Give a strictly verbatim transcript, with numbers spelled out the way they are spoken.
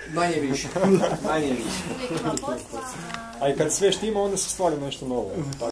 Manje više. Manje više. Uvijek ima posla. A i kad sve štima, onda se stvara nešto novo.